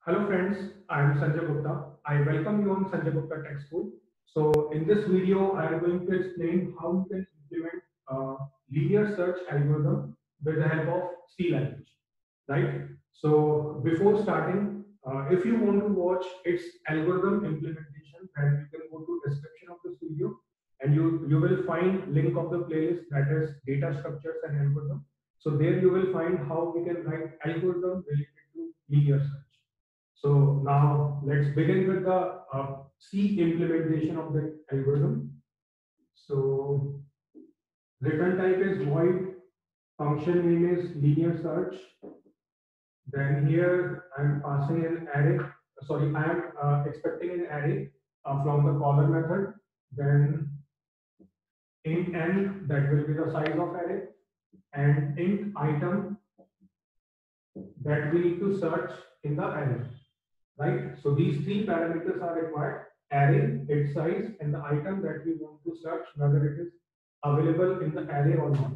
Hello friends, I am Sanjay Gupta. I welcome you on Sanjay Gupta Tech School. So in this video, I am going to explain how you can implement a linear search algorithm with the help of C language, right? So before starting, if you want to watch its algorithm implementation, then you can go to description of this video and you will find link of the playlist that is data structures and algorithm. So there you will find how we can write algorithm related to linear search. So now let's begin with the C implementation of the algorithm. So return type is void, function name is linear search. Then here I'm passing an array. Sorry, I am expecting an array from the caller method. Then int n, that will be the size of array, and int item that we need to search in the array. Right? So these three parameters are required: array, its size, and the item that we want to search, whether it is available in the array or not.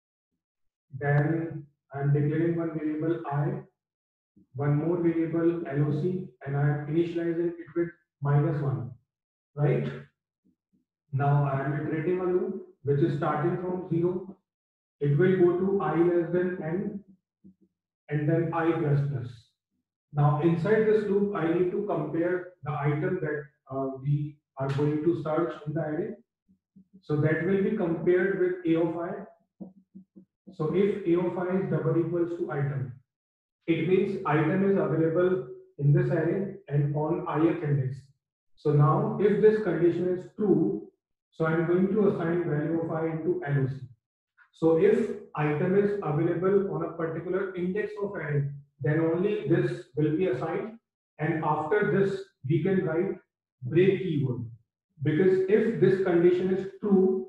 Then I'm declaring one variable I, one more variable LOC, and I'm initializing it with -1. Right? Now I am iterating a loop which is starting from 0. It will go to I less than n and then I plus plus. Now inside this loop, I need to compare the item that we are going to search in the array. So that will be compared with A of I. So if A of I is double equals to item, it means item is available in this array and on ith index. So now if this condition is true, so I'm going to assign value of I into LOC. So if item is available on a particular index of array, then only this will be assigned. And after this, we can write break keyword. Because if this condition is true,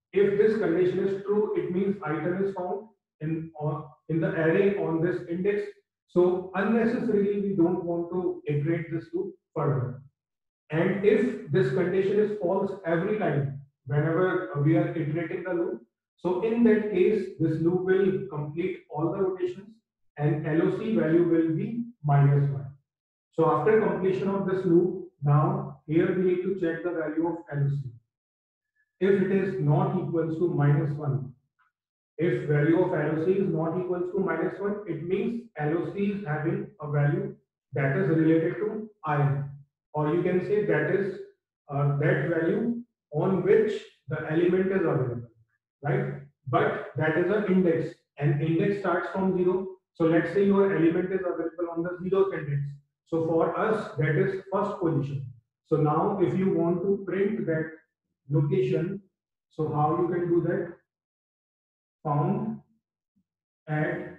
it means item is found in the array on this index. So unnecessarily, we don't want to iterate this loop further. And if this condition is false every time, whenever we are iterating the loop, so in that case, this loop will complete all the rotations and LOC value will be -1. So after completion of this loop, now here we need to check the value of LOC. If it is not equals to -1, if value of LOC is not equals to -1, it means LOC is having a value that is related to I, or you can say that is that value on which the element is available, right? But that is an index, and index starts from 0. So let's say your element is available on the 0th index. So for us, that is first position. So now if you want to print that location, so how you can do that? Found at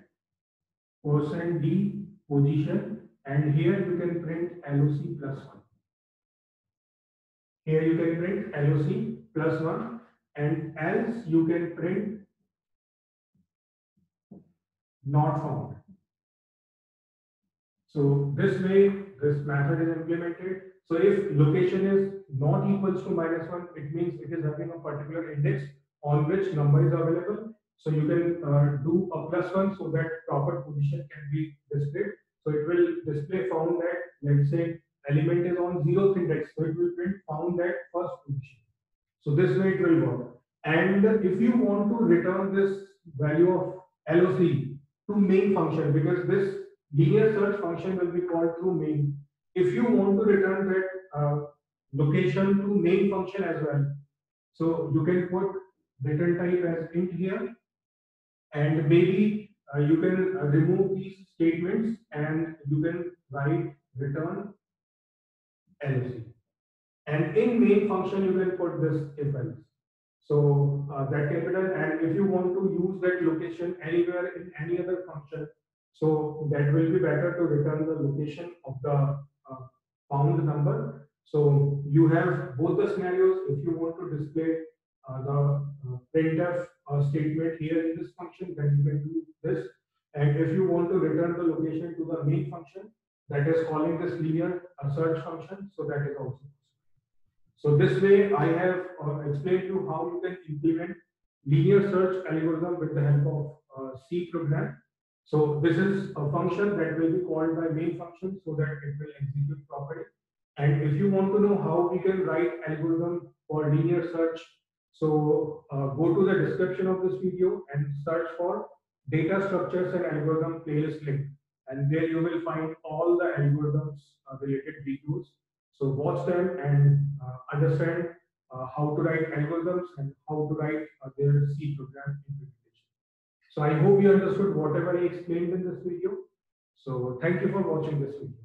%d position, and here you can print LOC plus 1. Here you can print LOC plus 1, and else you can print not found. So this way, this method is implemented. So if location is not equals to -1, it means it is having a particular index on which number is available. So you can do a +1 so that proper position can be displayed. So it will display found at, let's say, element is on 0th index. So it will print found at first position. So this way it will work. And if you want to return this value of LOC to main function, because this linear search function will be called through main. If you want to return that location to main function as well, so you can put return type as int here, and maybe you can remove these statements and you can write return LOC. And in main function, you can put this if else. So that can be done. And if you want to use that location anywhere in any other function, so that will be better to return the location of the found number. So you have both the scenarios. If you want to display the printf statement here in this function, then you can do this. And if you want to return the location to the main function, that is calling this linear search function, so that is also. So this way, I have explained to you how you can implement linear search algorithm with the help of C program. So this is a function that will be called by main function so that it will execute properly. And if you want to know how we can write algorithm for linear search, so go to the description of this video and search for data structures and algorithm playlist link. And there you will find all the algorithms related videos. So watch them and understand how to write algorithms and how to write their C program implementation. So I hope you understood whatever I explained in this video. So thank you for watching this video.